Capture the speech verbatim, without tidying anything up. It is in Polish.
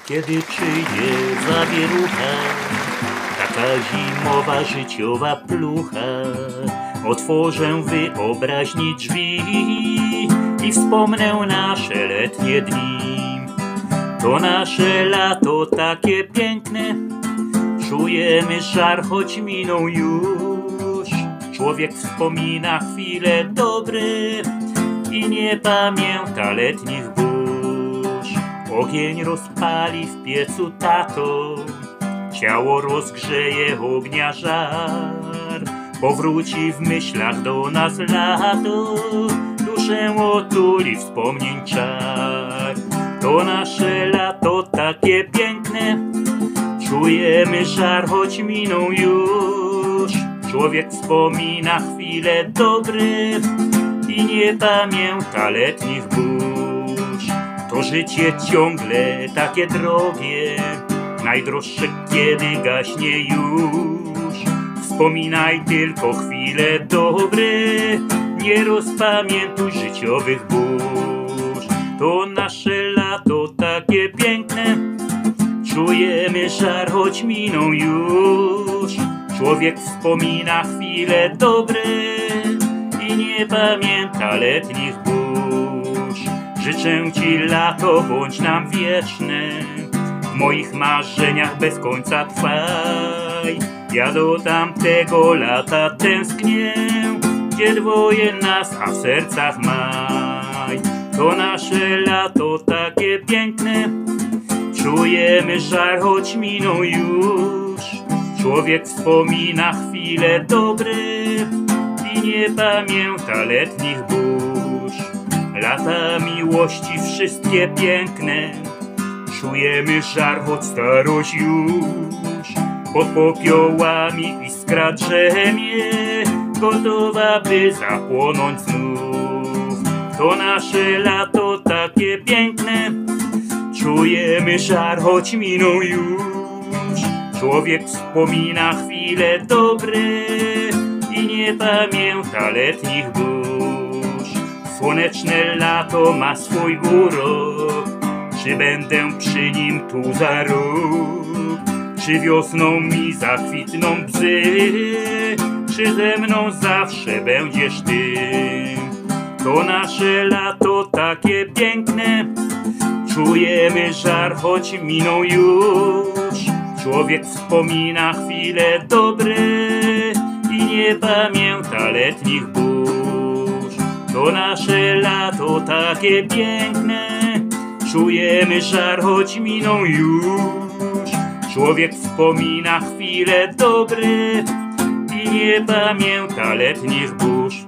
Kiedy przyjdzie zawierucha, taka zimowa, życiowa plucha, otworzę wyobraźni drzwi i wspomnę nasze letnie dni. To nasze lato takie piękne, czujemy żar, choć minął już. Człowiek wspomina chwile dobre i nie pamięta letnich burz. Ogień rozpali w piecu tato, ciało rozgrzeje ognia żar. Powróci w myślach do nas lato, duszę otuli wspomnień czar. To nasze lato takie piękne, czujemy żar, choć minął już. Człowiek wspomina chwile dobre i nie pamięta letnich burz. To życie ciągle takie drogie, najdroższe kiedy gaśnie już. Wspominaj tylko chwile dobre, nie rozpamiętuj życiowych burz. To nasze lato takie piękne, czujemy żar, choć minął już. Człowiek wspomina chwile dobre i nie pamięta letnich burz. Życzę ci lato, bądź nam wieczne, w moich marzeniach bez końca trwaj. Ja do tamtego lata tęsknię, gdzie dwoje nas, a w sercach maj. To nasze lato takie piękne, czujemy żar, choć minął już. Człowiek wspomina chwile dobre i nie pamięta letnich burz. Lata miłości wszystkie piękne, czujemy żar, choć starość już. Pod popiołami iskra drzemie, gotowa by zapłonąć znów. To nasze lato takie piękne, czujemy żar, choć minął już. Człowiek wspomina chwile dobre i nie pamięta letnich burz. Słoneczne lato ma swój urok, czy będę przy nim tu za rok? Czy wiosną mi zakwitną bzy, czy ze mną zawsze będziesz ty? To nasze lato takie piękne, czujemy żar, choć minął już. Człowiek wspomina chwile dobre i nie pamięta letnich burz. To nasze lato takie piękne, czujemy żar, choć minął już. Człowiek wspomina chwile dobre i nie pamięta letnich burz.